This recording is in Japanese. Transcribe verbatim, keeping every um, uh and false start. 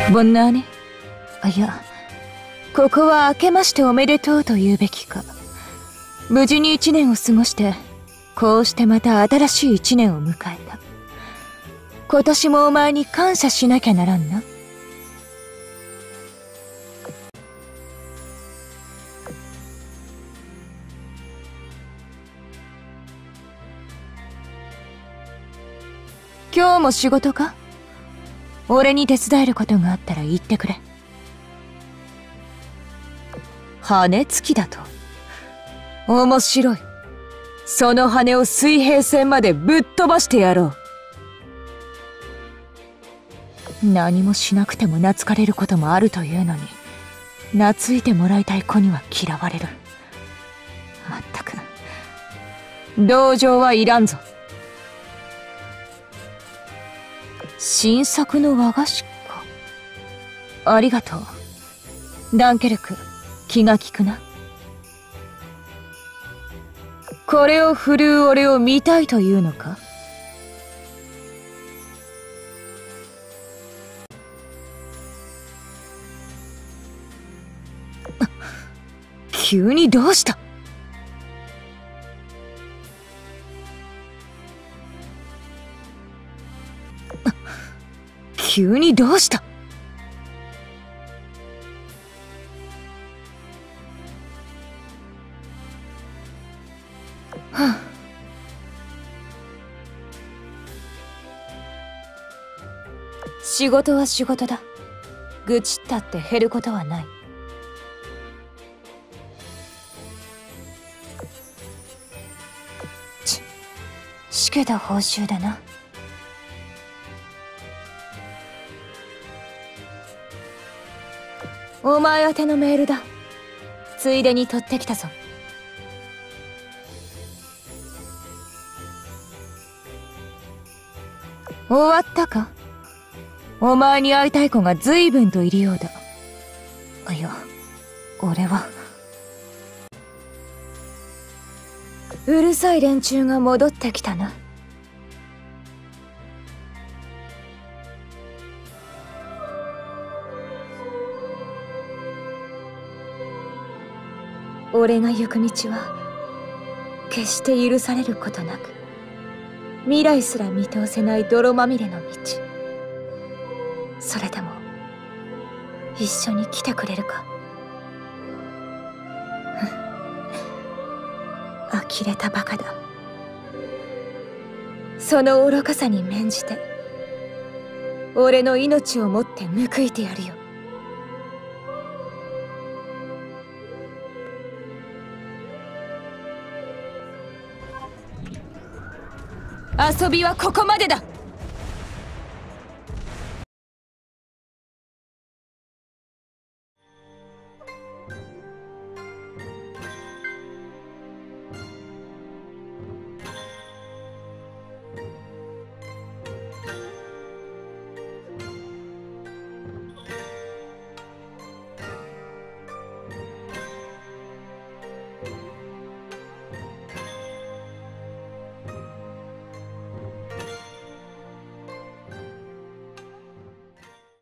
ボンナーね。あ、いや、ここは明けましておめでとうと言うべきか。無事に一年を過ごして、こうしてまた新しい一年を迎えた。今年もお前に感謝しなきゃならんな。今日も仕事か？俺に手伝えることがあったら言ってくれ。羽つきだと？面白い。その羽を水平線までぶっ飛ばしてやろう。何もしなくても懐かれることもあるというのに、懐いてもらいたい子には嫌われる。まったく同情はいらんぞ。新作の和菓子か。ありがとうダンケルク、気が利くな。これを振るう俺を見たいというのか？急にどうした？急にどうした？はあ、仕事は仕事だ。愚痴ったって減ることはない。ち、しけた報酬だな。お前宛てのメールだ。ついでに取ってきたぞ。終わったか？お前に会いたい子が随分といるようだ。いや、俺は。うるさい連中が戻ってきたな。俺が行く道は決して許されることなく、未来すら見通せない泥まみれの道。それでも一緒に来てくれるか？呆れたバカだ。その愚かさに免じて俺の命をもって報いてやるよ。遊びはここまでだ。